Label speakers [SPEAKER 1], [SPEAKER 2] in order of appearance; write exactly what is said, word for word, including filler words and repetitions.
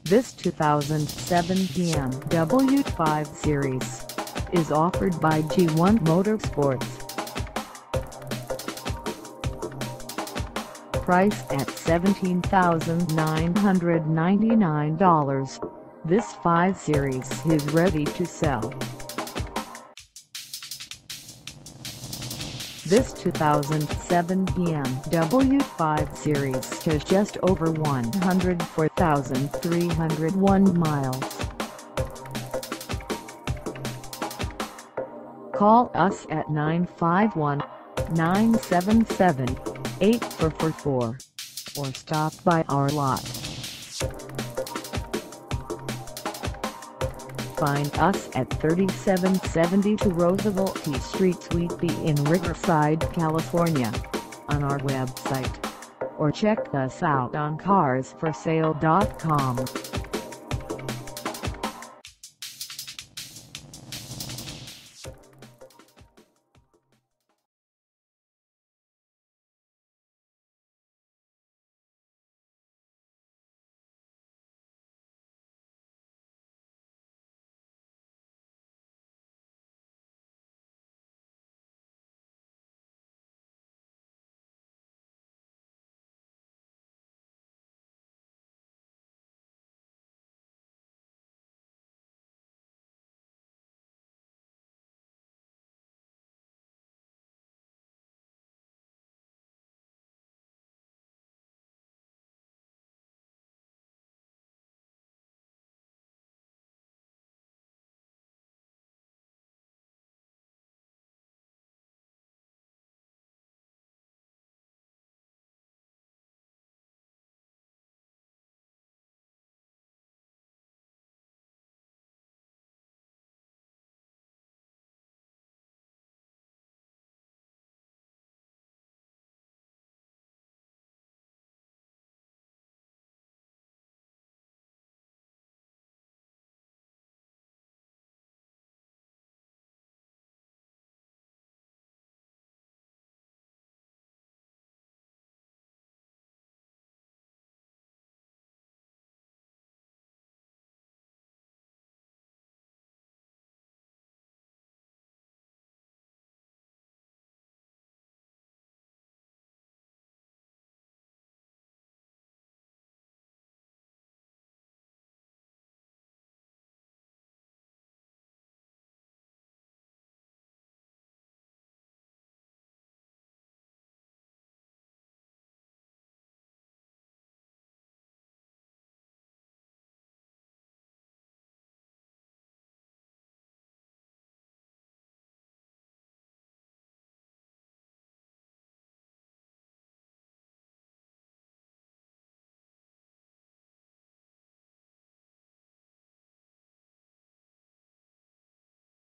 [SPEAKER 1] This two thousand seven B M W five Series is offered by G one Motorsports. Priced at seventeen thousand nine hundred ninety-nine dollars, this five Series is ready to sell. This two thousand seven B M W five Series has just over one hundred four thousand three hundred one miles. Call us at nine five one, nine seven seven, eight four four four or stop by our lot. Find us at thirty-seven seventy-two Roosevelt Street Suite B in Riverside, California, on our website, or check us out on cars for sale dot com.